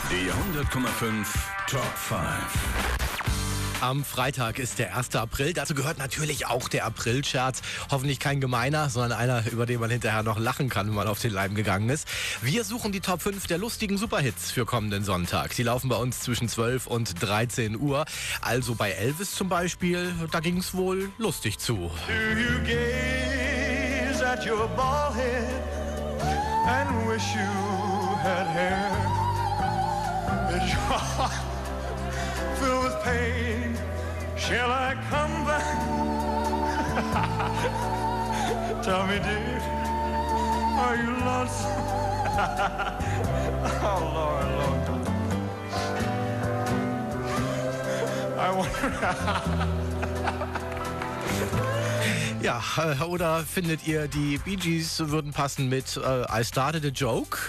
Die 100,5 Top 5. Am Freitag ist der 1. April. Dazu gehört natürlich auch der Aprilscherz. Hoffentlich kein gemeiner, sondern einer, über den man hinterher noch lachen kann, wenn man auf den Leim gegangen ist. Wir suchen die Top 5 der lustigen Superhits für kommenden Sonntag. Die laufen bei uns zwischen 12 und 13 Uhr. Also bei Elvis zum Beispiel, da ging es wohl lustig zu. Do you gaze at your bald head and wish you had hair? Is your heart filled with pain? Shall I come back? Tell me, dear, are you lonesome? Oh, Lord, Lord. I wonder. Ja, oder findet ihr, die Bee Gees würden passen mit I Started a Joke?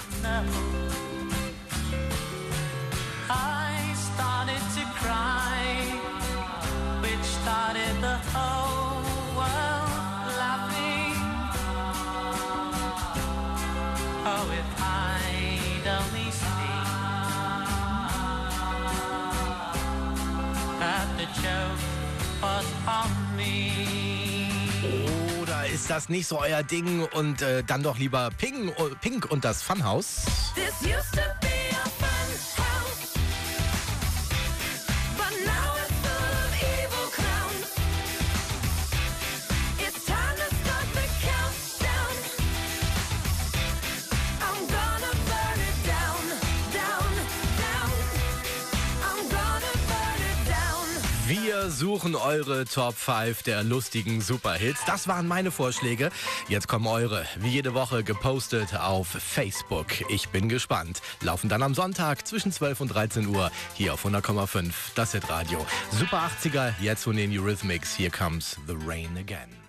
I started to cry, which started the whole world laughing. Oh, if I'd only seen that the joke was on me. Oder ist das nicht so euer Ding und dann doch lieber Pink und das Funhouse? This used to be a fun house, but now it's full of evil clowns. It's time to start the countdown. I'm gonna burn it down, down, down. I'm gonna burn it down. Wir suchen eure Top 5 der lustigen Superhits. Das waren meine Vorschläge. Jetzt kommen eure, wie jede Woche gepostet auf Facebook. Ich bin gespannt. Laufen dann am Sonntag zwischen 12 und 13 Uhr hier auf 100,5 das Hitradio. Super 80er, jetzt von den Eurythmics. Here comes the rain again.